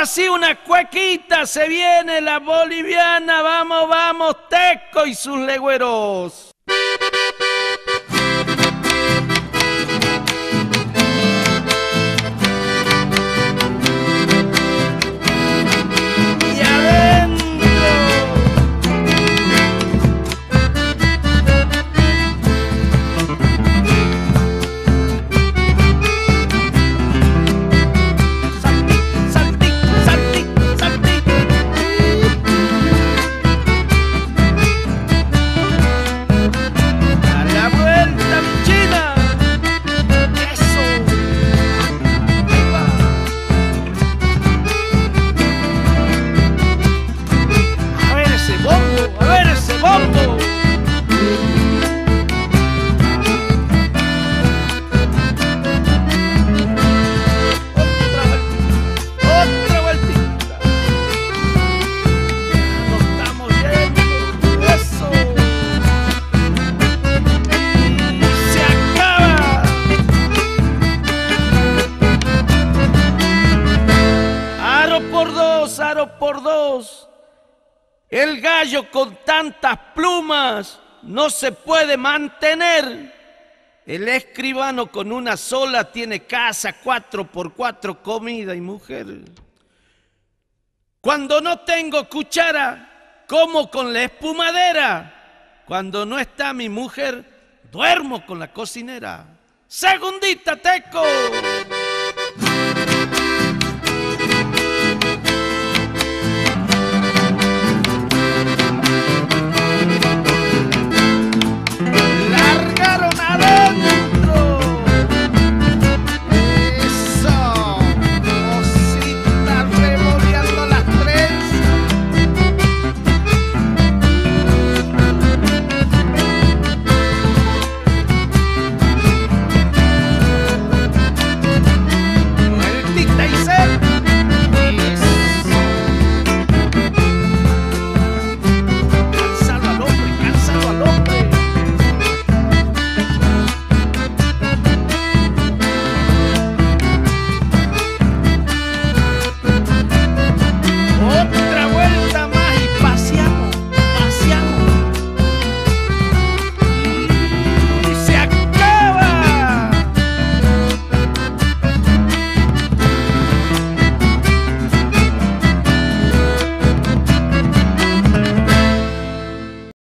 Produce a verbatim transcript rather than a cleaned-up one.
Ahora sí, una cuequita, se viene la boliviana. Vamos, vamos, Teco y sus legüeros. Y adentro. Por dos, el gallo con tantas plumas no se puede mantener. El escribano con una sola tiene casa, cuatro por cuatro, comida y mujer. Cuando no tengo cuchara, como con la espumadera. Cuando no está mi mujer, duermo con la cocinera. Segundita, Teco.